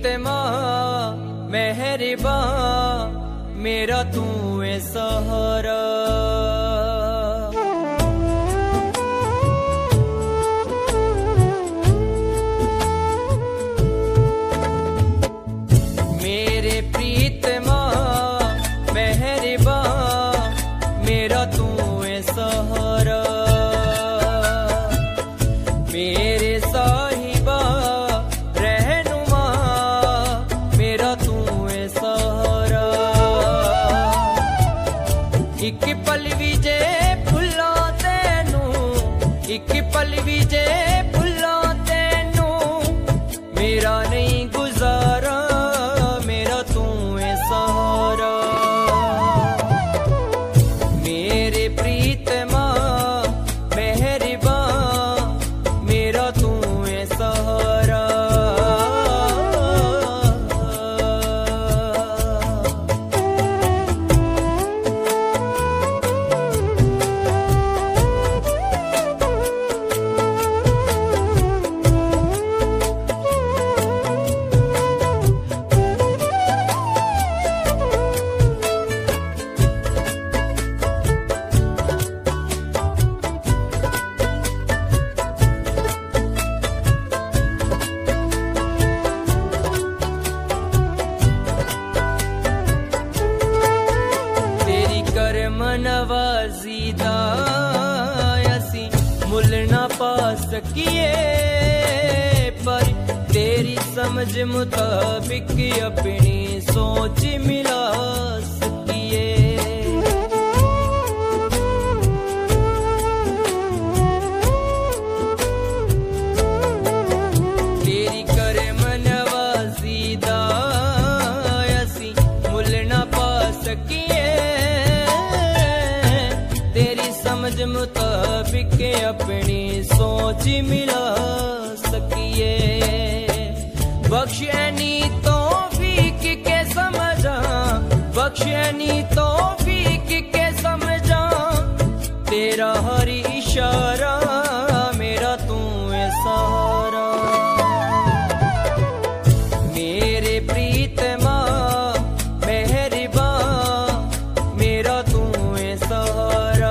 प्रीतमा मेहरबा मेरा तू है सहारा। मेरे प्रीतमा मेहरबा मेरा तू है सहारा। मेरे साहिबा रहनुमा मेरा तू है सहारा। एक पल विजे भुला तेनू, एक पल विजे भुला तेनू मेरा नहीं गुजारा। मेरा तू है सहारा। मेरे प्रीतमा मेहरबा मेरा तू है सहारा। नवाजीदा असी मुल ना पा सकिए, पर तेरी समझ मुताबिक अपनी सोच मिला सकिए। तेरी करम नवाजीदा असी मुल ना पा सकिए, समझ मुताबिक अपनी सोच मिला सकिए। बख्शनी तौफीक के समझा, बख्शनी तौफीक के समझा तेरा हर इशारा। मेरा तू है सहारा। मेरे प्रीतमा मेहरबा मेरा तू है सहारा।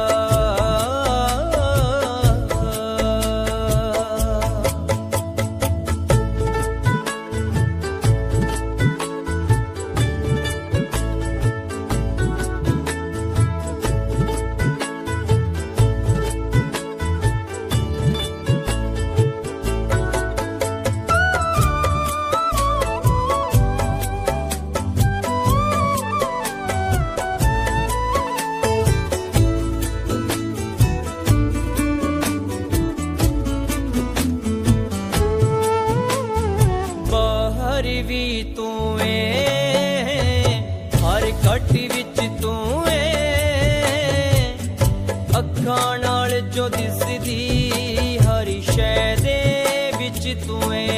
भी तू है, हर घट विच तू है, अखां नाल जो दिसदी हर शै दे विच तू है।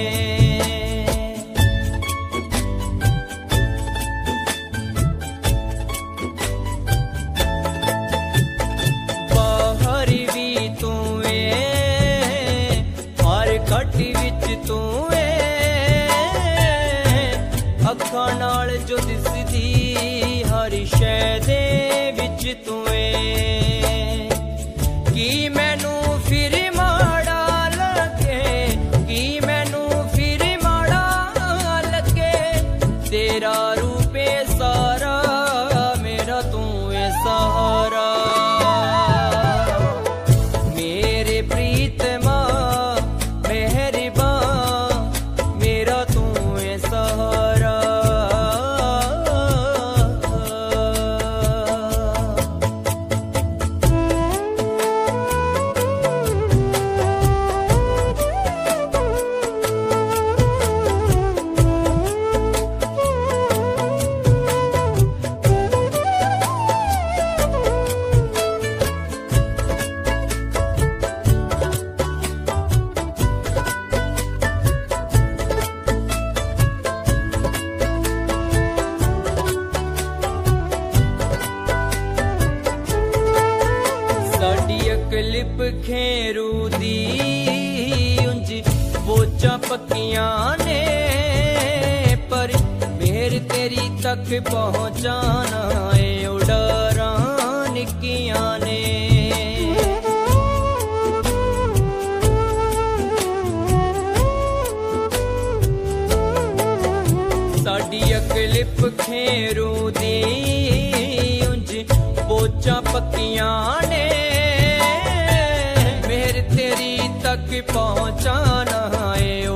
बाहर भी तू है, हर घट विच तू है, अखां नाल जो दिसदी हर शै दे विच तू है। की मैनू फिर माड़ा लगे, की मैनू फिर माड़ा लगे तेरा रूप सारा। मेरा तू है सहारा। मेरे प्रीतमा मेहरबा मेरा तू है सहारा। क्लिप खेरू दी उंज बोचा पक्कियां ने, तक पहुँचाना है उड़ारा निकिया ने। साडी अकलिप खेरू दी उंज बोचा पक्किया ने, मेहर तेरी तक पहुँचाना है